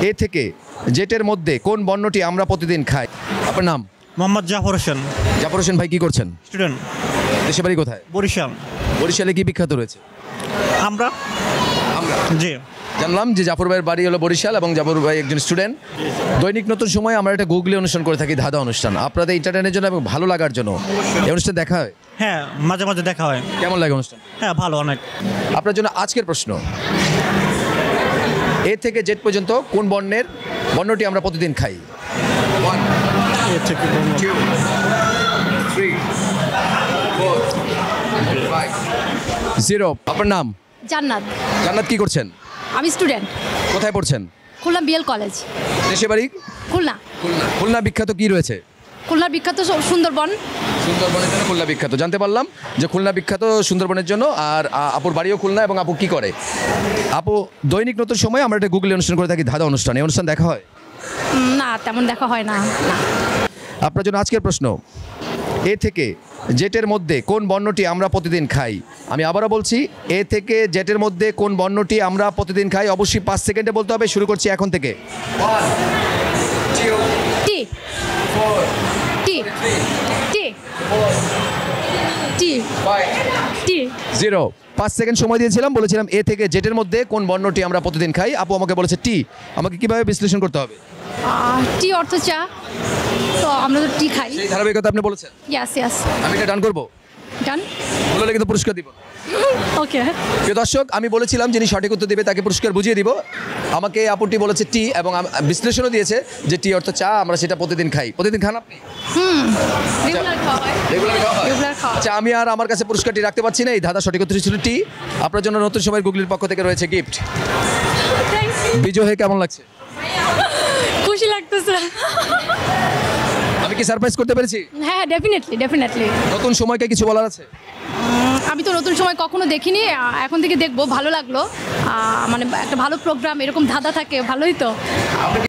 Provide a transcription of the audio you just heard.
এ থেকে জেটের মধ্যে কোন বর্ণটি আমরা প্রতিদিন খাই? আপনার নাম? মোহাম্মদ জাফর হোসেন। জাফর হোসেন ভাই কি করছেন? স্টুডেন্ট। দেশে বাড়ি কোথায়? বরিশাল। বরিশালে কি বিখ্যাত রয়েছে? আমরা জি জানলাম যে জাফর ভাইয়ের বাড়ি হলো বরিশাল এবং জাফর ভাই একজন স্টুডেন্ট। দৈনিক নতুন সময় আমরা একটা গুগলি অনুষ্ঠান করে থাকি, ধাঁধা অনুষ্ঠান। আপনাদের এন্টারটেনের জন্য এবং ভালো লাগার জন্য এই অনুষ্ঠান দেখা হয়? হ্যাঁ, মাঝে মাঝে দেখা হয়। কেমন লাগে অনুষ্ঠান? হ্যাঁ, ভালো অনেক। আপনার জন্য আজকের প্রশ্ন, এ থেকে জেড পর্যন্ত কোন বর্ণটি আমরা প্রতিদিন খাই? 1 2 3 4 5 0। আপনার নাম? জান্নাত। জান্নাত কি করছেন? আমি স্টুডেন্ট। কোথায় পড়ছেন? Khulna BL college. দেশে বাড়ি? খুলনা। খুলনা বিখ্যাত কি রয়েছে? খুলনার বিখ্যাত সুন্দরবন। সুন্দরবনের জন্য খুলনা বিখ্যাত। জানতে পারলাম যে খুলনা বিখ্যাত সুন্দরবনের জন্য। আর আপুর বাড়িও খুলনা এবং আপু কি করে? আপু দৈনিক নতুন সময় আমরা একটা গুগলি অনুষ্ঠান করে থাকি, ধাঁধা অনুষ্ঠান। এই অনুষ্ঠান দেখা হয়? না, তেমন দেখা হয় না। আপনার জন্য আজকের প্রশ্ন, এ থেকে জেটের মধ্যে কোন বর্ণটি আমরা প্রতিদিন খাই? আমি আবারও বলছি, এ থেকে জেটের মধ্যে কোন বর্ণটি আমরা প্রতিদিন খাই? অবশ্যই 5 সেকেন্ডে বলতে হবে। শুরু করছি এখন থেকে। 1 2 টি 4 টি টি 4 টি 5 টি 0। 5 সেকেন্ড সময় দিয়েছিলাম, বলেছিলাম এ থেকে জেটের মধ্যে কোন বর্ণটি আমরা প্রতিদিন খাই। আপু আমাকে বলেছে টি। আমাকে কিভাবে বিশ্লেষণ করতে হবে? টি অর্থ চা, তো আমরা তো টি খাই। এই ধারাবাহিকতা আপনি বলেছেন। ইয়াস ইয়াস। আমি এটা ডান করবো? ডান। বললে কিন্তু পুরস্কার দিব। ওকে। প্রিয় দর্শক, আমি বলেছিলাম যিনি সঠিক উত্তর দেবে তাকে পুরস্কার বুঝিয়ে দিব। আমাকে আপুটি বলেছে টি এবং বিশ্লেষণও দিয়েছে যে টি অর্থ চা, আমরা সেটা প্রতিদিন খাই। প্রতিদিন খান আপনি? রেগুলার খাওয়া হয়। রেগুলার খাওয়া হয়? রেগুলার খাওয়া। আচ্ছা, আমি আর আমার কাছে পুরস্কারটি রাখতে পারছি না। এই ধাঁধা সঠিক উত্তর ছিল টি। আপনার জন্য নতুন সময়ের গুগলির পক্ষ থেকে রয়েছে গিফট। Thank you. বিজয় হয়ে কেমন লাগছে? খুশি লাগতেছে। আমি কি সারপ্রাইজ করতে পেরেছি? হ্যাঁ, ডেফিনেটলি ডেফিনেটলি। নতুন সময়কে কিছু বলার আছে? আমি তো নতুন সময় কখনো দেখিনি, এখন থেকে দেখবো। ভালো লাগলো, মানে একটা ভালো প্রোগ্রাম, এরকম ধাঁধা থাকে, ভালোই তো।